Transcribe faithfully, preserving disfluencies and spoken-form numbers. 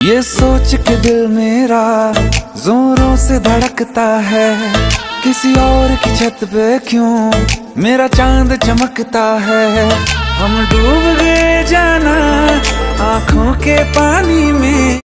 ये सोच के दिल मेरा जोरों से धड़कता है, किसी और की छत पे क्यों मेरा चांद चमकता है। हम डूब गए जाना आँखों के पानी में।